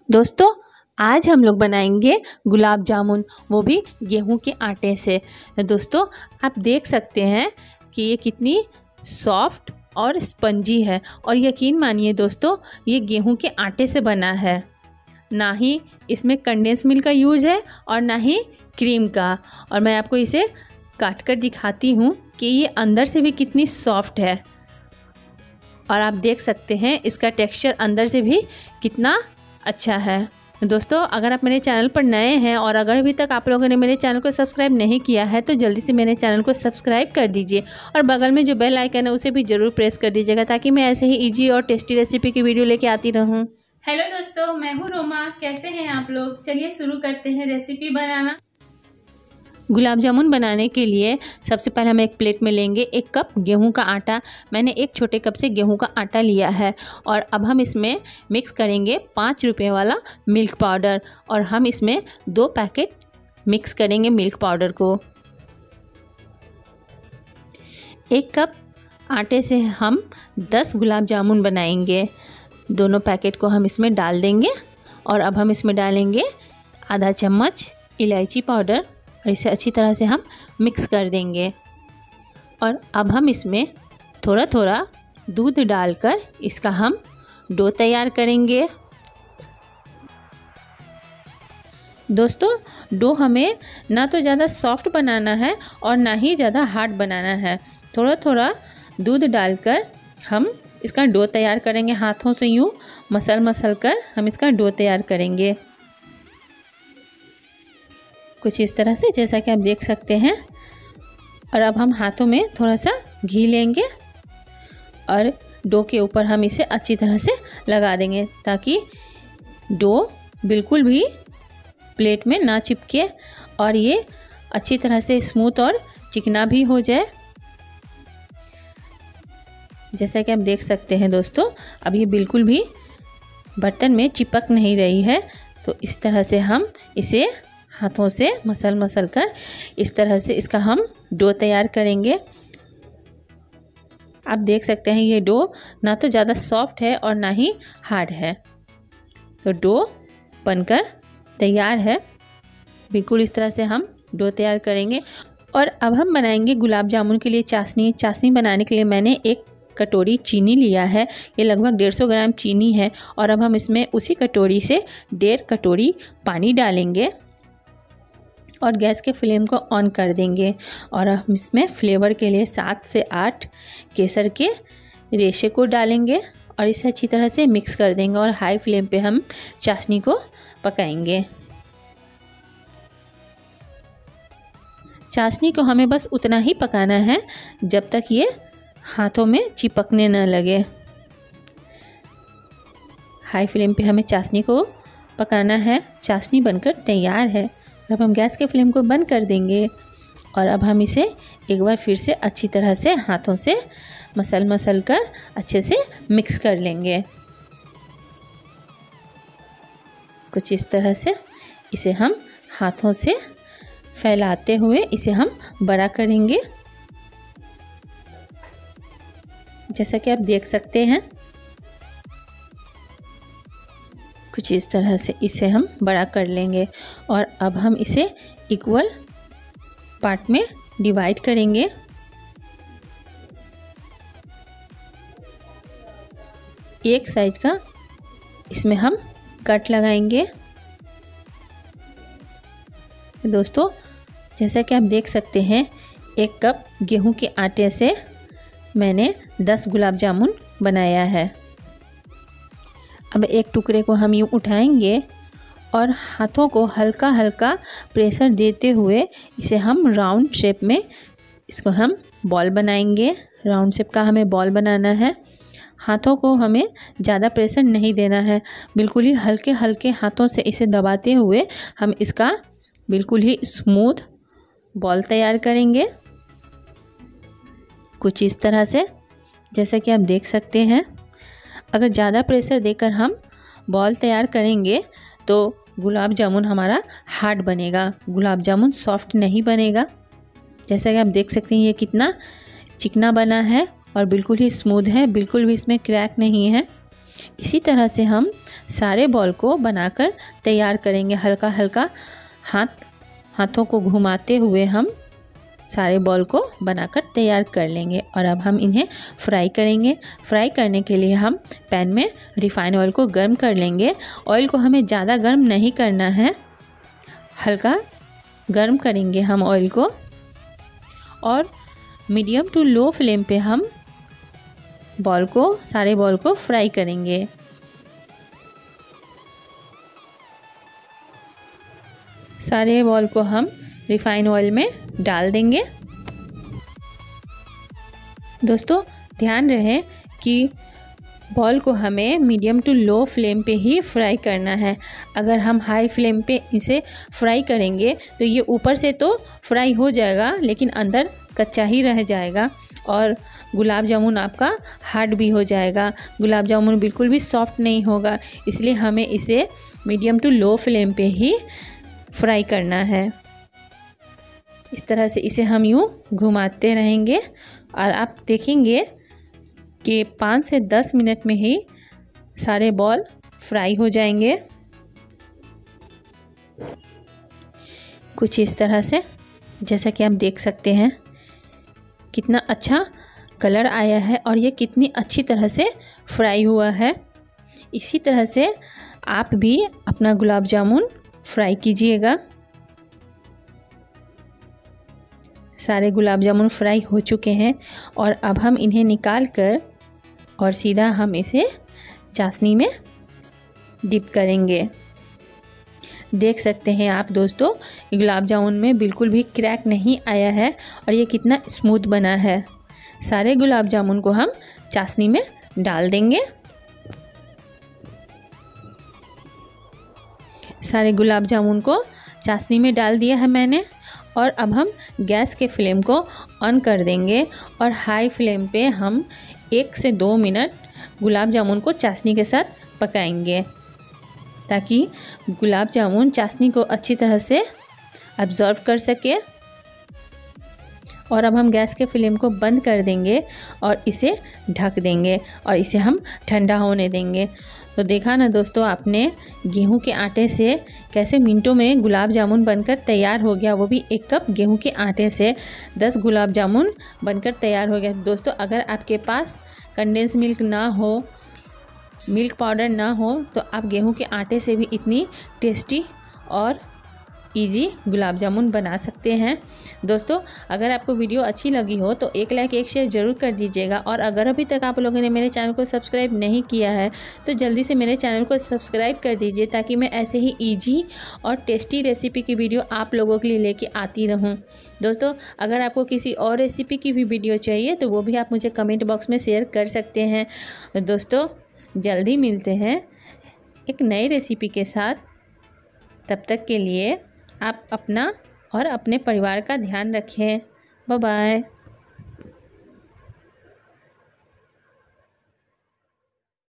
दोस्तों आज हम लोग बनाएंगे गुलाब जामुन, वो भी गेहूं के आटे से। दोस्तों आप देख सकते हैं कि ये कितनी सॉफ्ट और स्पंजी है और यकीन मानिए दोस्तों ये गेहूं के आटे से बना है। ना ही इसमें कंडेंस मिल्क का यूज़ है और ना ही क्रीम का। और मैं आपको इसे काट कर दिखाती हूँ कि ये अंदर से भी कितनी सॉफ्ट है और आप देख सकते हैं इसका टेक्सचर अंदर से भी कितना अच्छा है। दोस्तों अगर आप मेरे चैनल पर नए हैं और अगर अभी तक आप लोगों ने मेरे चैनल को सब्सक्राइब नहीं किया है तो जल्दी से मेरे चैनल को सब्सक्राइब कर दीजिए और बगल में जो बेल आइकन है उसे भी ज़रूर प्रेस कर दीजिएगा ताकि मैं ऐसे ही इजी और टेस्टी रेसिपी की वीडियो लेके आती रहूं। हेलो दोस्तों, मैं हूं रोमा। कैसे हैं आप लोग? चलिए शुरू करते हैं रेसिपी बनाना। गुलाब जामुन बनाने के लिए सबसे पहले हम एक प्लेट में लेंगे 1 कप गेहूं का आटा। मैंने 1 छोटे कप से गेहूं का आटा लिया है और अब हम इसमें मिक्स करेंगे 5 रुपये वाला मिल्क पाउडर और हम इसमें 2 पैकेट मिक्स करेंगे मिल्क पाउडर को। 1 कप आटे से हम 10 गुलाब जामुन बनाएंगे। दोनों पैकेट को हम इसमें डाल देंगे और अब हम इसमें डालेंगे आधा चम्मच इलायची पाउडर और इसे अच्छी तरह से हम मिक्स कर देंगे। और अब हम इसमें थोड़ा थोड़ा दूध डालकर इसका हम डो तैयार करेंगे। दोस्तों डो हमें ना तो ज़्यादा सॉफ्ट बनाना है और ना ही ज़्यादा हार्ड बनाना है। थोड़ा थोड़ा दूध डालकर हम इसका डो तैयार करेंगे। हाथों से यूँ मसल कर हम इसका डो तैयार करेंगे कुछ इस तरह से, जैसा कि आप देख सकते हैं। और अब हम हाथों में थोड़ा सा घी लेंगे और डो के ऊपर हम इसे अच्छी तरह से लगा देंगे ताकि डो बिल्कुल भी प्लेट में ना चिपके और ये अच्छी तरह से स्मूथ और चिकना भी हो जाए। जैसा कि आप देख सकते हैं दोस्तों, अब ये बिल्कुल भी बर्तन में चिपक नहीं रही है। तो इस तरह से हम इसे हाथों से मसल कर इस तरह से इसका हम डो तैयार करेंगे। आप देख सकते हैं ये डो ना तो ज़्यादा सॉफ्ट है और ना ही हार्ड है। तो डो बनकर तैयार है। बिल्कुल इस तरह से हम डो तैयार करेंगे। और अब हम बनाएंगे गुलाब जामुन के लिए चाशनी। चाशनी बनाने के लिए मैंने 1 कटोरी चीनी लिया है। ये लगभग 150 ग्राम चीनी है और अब हम इसमें उसी कटोरी से 1.5 कटोरी पानी डालेंगे और गैस के फ्लेम को ऑन कर देंगे। और हम इसमें फ्लेवर के लिए 7 से 8 केसर के रेशे को डालेंगे और इसे अच्छी तरह से मिक्स कर देंगे और हाई फ्लेम पे हम चाशनी को पकाएंगे। चाशनी को हमें बस उतना ही पकाना है जब तक ये हाथों में चिपकने न लगे। हाई फ्लेम पे हमें चाशनी को पकाना है। चाशनी बनकर तैयार है। अब हम गैस के फ्लेम को बंद कर देंगे और अब हम इसे एक बार फिर से अच्छी तरह से हाथों से मसल कर अच्छे से मिक्स कर लेंगे कुछ इस तरह से। इसे हम हाथों से फैलाते हुए इसे हम बड़ा करेंगे, जैसा कि आप देख सकते हैं। कुछ इस तरह से इसे हम बड़ा कर लेंगे और अब हम इसे इक्वल पार्ट में डिवाइड करेंगे। एक साइज का इसमें हम कट लगाएंगे। दोस्तों जैसा कि आप देख सकते हैं 1 कप गेहूं के आटे से मैंने 10 गुलाब जामुन बनाया है। अब एक टुकड़े को हम यूँ उठाएंगे और हाथों को हल्का हल्का प्रेशर देते हुए इसे हम राउंड शेप में इसको हम बॉल बनाएंगे। राउंड शेप का हमें बॉल बनाना है। हाथों को हमें ज़्यादा प्रेशर नहीं देना है। बिल्कुल ही हल्के हल्के हाथों से इसे दबाते हुए हम इसका बिल्कुल ही स्मूथ बॉल तैयार करेंगे कुछ इस तरह से, जैसा कि आप देख सकते हैं। अगर ज़्यादा प्रेशर देकर हम बॉल तैयार करेंगे तो गुलाब जामुन हमारा हार्ड बनेगा, गुलाब जामुन सॉफ्ट नहीं बनेगा। जैसा कि आप देख सकते हैं ये कितना चिकना बना है और बिल्कुल ही स्मूथ है, बिल्कुल भी इसमें क्रैक नहीं है। इसी तरह से हम सारे बॉल को बनाकर तैयार करेंगे। हल्का हल्का हाथों को घुमाते हुए हम सारे बॉल को बनाकर तैयार कर लेंगे। और अब हम इन्हें फ्राई करेंगे। फ्राई करने के लिए हम पैन में रिफाइंड ऑयल को गर्म कर लेंगे। ऑयल को हमें ज़्यादा गर्म नहीं करना है, हल्का गर्म करेंगे हम ऑयल को और मीडियम टू लो फ्लेम पे हम सारे बॉल को फ्राई करेंगे। सारे बॉल को हम रिफाइंड ऑयल में डाल देंगे। दोस्तों ध्यान रहे कि बॉल को हमें मीडियम टू लो फ्लेम पे ही फ्राई करना है। अगर हम हाई फ्लेम पे इसे फ्राई करेंगे तो ये ऊपर से तो फ्राई हो जाएगा लेकिन अंदर कच्चा ही रह जाएगा और गुलाब जामुन आपका हार्ड भी हो जाएगा। गुलाब जामुन बिल्कुल भी सॉफ्ट नहीं होगा। इसलिए हमें इसे मीडियम टू लो फ्लेम पे ही फ्राई करना है। इस तरह से इसे हम यूँ घुमाते रहेंगे और आप देखेंगे कि 5 से 10 मिनट में ही सारे बॉल फ्राई हो जाएंगे। कुछ इस तरह से, जैसा कि आप देख सकते हैं कितना अच्छा कलर आया है और ये कितनी अच्छी तरह से फ्राई हुआ है। इसी तरह से आप भी अपना गुलाब जामुन फ्राई कीजिएगा। सारे गुलाब जामुन फ्राई हो चुके हैं और अब हम इन्हें निकाल कर और सीधा हम इसे चाशनी में डिप करेंगे। देख सकते हैं आप दोस्तों, गुलाब जामुन में बिल्कुल भी क्रैक नहीं आया है और ये कितना स्मूथ बना है। सारे गुलाब जामुन को हम चाशनी में डाल देंगे। सारे गुलाब जामुन को चाशनी में डाल दिया है मैंने और अब हम गैस के फ्लेम को ऑन कर देंगे और हाई फ्लेम पे हम 1 से 2 मिनट गुलाब जामुन को चाशनी के साथ पकाएंगे ताकि गुलाब जामुन चाशनी को अच्छी तरह से अब्जॉर्ब कर सके। और अब हम गैस के फ्लेम को बंद कर देंगे और इसे ढक देंगे और इसे हम ठंडा होने देंगे। तो देखा ना दोस्तों आपने, गेहूं के आटे से कैसे मिनटों में गुलाब जामुन बनकर तैयार हो गया, वो भी 1 कप गेहूं के आटे से 10 गुलाब जामुन बनकर तैयार हो गया। दोस्तों अगर आपके पास कंडेंस मिल्क ना हो, मिल्क पाउडर ना हो, तो आप गेहूं के आटे से भी इतनी टेस्टी और इजी गुलाब जामुन बना सकते हैं। दोस्तों अगर आपको वीडियो अच्छी लगी हो तो 1 लाइक 1 शेयर ज़रूर कर दीजिएगा और अगर अभी तक आप लोगों ने मेरे चैनल को सब्सक्राइब नहीं किया है तो जल्दी से मेरे चैनल को सब्सक्राइब कर दीजिए ताकि मैं ऐसे ही इजी और टेस्टी रेसिपी की वीडियो आप लोगों के लिए लेके आती रहूं। दोस्तों अगर आपको किसी और रेसिपी की भी वीडियो चाहिए तो वो भी आप मुझे कमेंट बॉक्स में शेयर कर सकते हैं। दोस्तों जल्दी मिलते हैं एक नई रेसिपी के साथ। तब तक के लिए आप अपना और अपने परिवार का ध्यान रखें। Bye bye.